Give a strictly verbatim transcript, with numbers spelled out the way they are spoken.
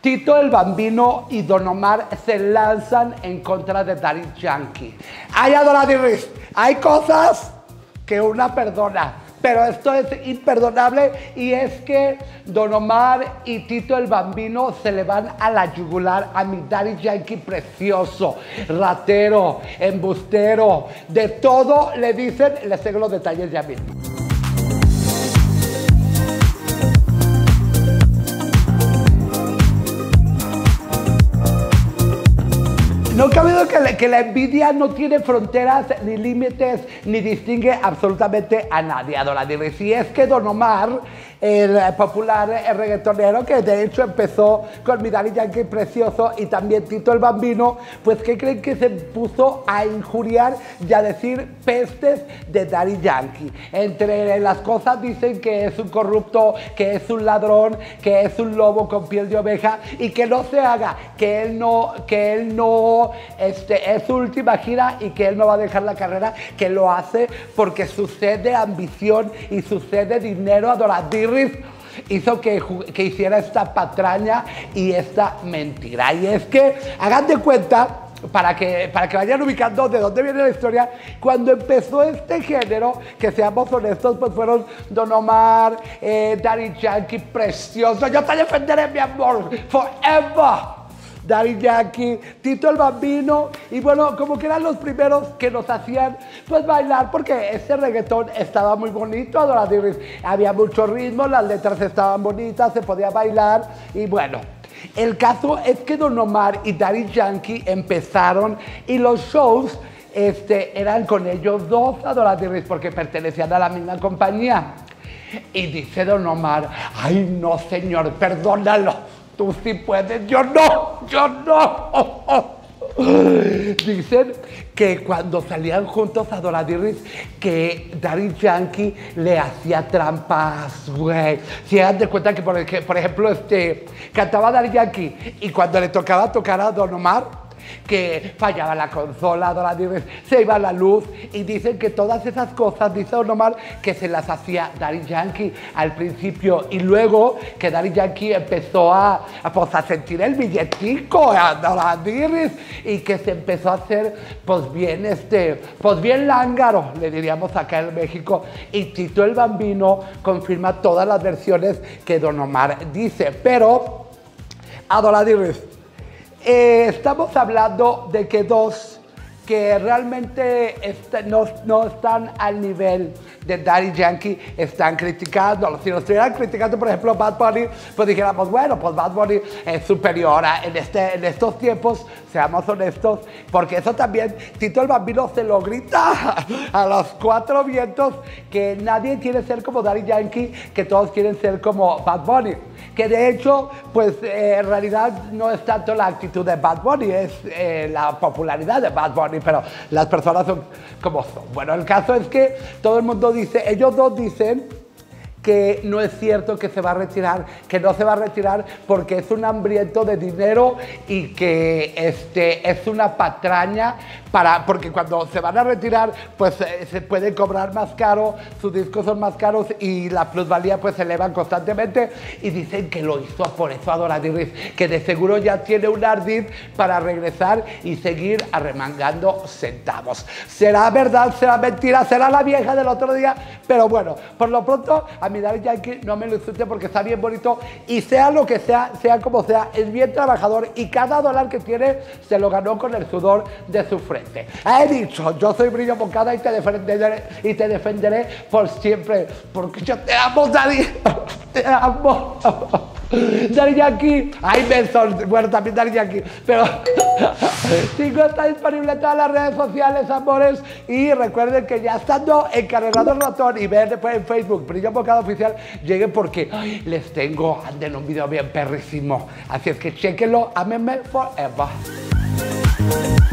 Tito el Bambino y Don Omar se lanzan en contra de Daddy Yankee. Ay, Adoradirris, hay cosas que una perdona, pero esto es imperdonable, y es que Don Omar y Tito el Bambino se le van a la yugular a mi Daddy Yankee precioso, ratero, embustero, de todo le dicen. Les tengo los detalles ya mismo. No cabe duda que, la, que la envidia no tiene fronteras, ni límites, ni distingue absolutamente a nadie, Adoradirris. Y es que Don Omar, el popular el reggaetonero, que de hecho empezó con mi Daddy Yankee precioso, y también Tito el Bambino, pues ¿qué creen? Que se puso a injuriar y a decir pestes de Daddy Yankee. Entre las cosas dicen que es un corrupto, que es un ladrón, que es un lobo con piel de oveja, y que no se haga, que él no, que él no Este, es su última gira y que él no va a dejar la carrera, que lo hace porque su sed de ambición y su sed de dinero, Adoradirris, hizo que, que hiciera esta patraña y esta mentira. Y es que, hagan de cuenta, para que, para que vayan ubicando de dónde viene la historia, cuando empezó este género, que seamos honestos, pues fueron Don Omar, eh, Daddy Yankee precioso, yo te defenderé, mi amor, forever. Daddy Yankee, Tito el Bambino, y bueno, como que eran los primeros que nos hacían pues bailar, porque ese reggaetón estaba muy bonito, Adoradirris. Había mucho ritmo, las letras estaban bonitas, se podía bailar, y bueno. El caso es que Don Omar y Daddy Yankee empezaron, y los shows este, eran con ellos dos, Adoradirris, porque pertenecían a la misma compañía. Y dice Don Omar, ay no señor, perdónalo. Tú sí puedes, yo no, yo no. Oh, oh. Dicen que cuando salían juntos, Adoradirris, que Daddy Yankee le hacía trampas, güey. Si hagan de cuenta que, por, que, por ejemplo, este, cantaba Daddy Yankee, y cuando le tocaba tocar a Don Omar, que fallaba la consola, Adoradirris, se iba la luz, y dicen que todas esas cosas, dice Don Omar, que se las hacía Daddy Yankee al principio, y luego que Daddy Yankee empezó a, a, pues, a sentir el billetico, Adoradirris, y que se empezó a hacer pues bien, este, pues bien lángaro, le diríamos acá en México, y Tito el Bambino confirma todas las versiones que Don Omar dice, pero Adoradirris, Eh, estamos hablando de que dos que realmente est no, no están al nivel de Daddy Yankee están criticando. Si lo estuvieran criticando, por ejemplo, Bad Bunny, pues dijéramos, bueno, pues Bad Bunny es superior a, en, este, en estos tiempos, seamos honestos, porque eso también Tito el Bambino se lo grita a los cuatro vientos, que nadie quiere ser como Daddy Yankee, que todos quieren ser como Bad Bunny. Que de hecho, pues eh, en realidad no es tanto la actitud de Bad Bunny, es eh, la popularidad de Bad Bunny, pero las personas son como son. Bueno, el caso es que todo el mundo dice, ellos dos dicen que no es cierto que se va a retirar, que no se va a retirar porque es un hambriento de dinero, y que este, es una patraña, para, porque cuando se van a retirar pues eh, se pueden cobrar más caro, sus discos son más caros y la plusvalía pues se elevan constantemente, y dicen que lo hizo por eso, Adoradirris, que de seguro ya tiene un ardid para regresar y seguir arremangando centavos. ¿Será verdad? ¿Será mentira? ¿Será la vieja del otro día? Pero bueno, por lo pronto a mi Daddy Yankee no me lo insulte porque está bien bonito, y sea lo que sea, sea como sea, es bien trabajador, y cada dólar que tiene se lo ganó con el sudor de su frente. He dicho, yo soy Brillo Moncada y te defenderé, y te defenderé por siempre, porque yo te amo, Daddy, te amo. Daddy Yankee, ay, Benson, bueno, también Daddy Yankee, pero Tico está disponible en todas las redes sociales, amores, y recuerden que ya estando encarregado el ratón y ver después en Facebook Brillo Moncada Oficial, lleguen porque ay, les tengo, anden un video bien perrísimo, así es que chequenlo, ámenme forever.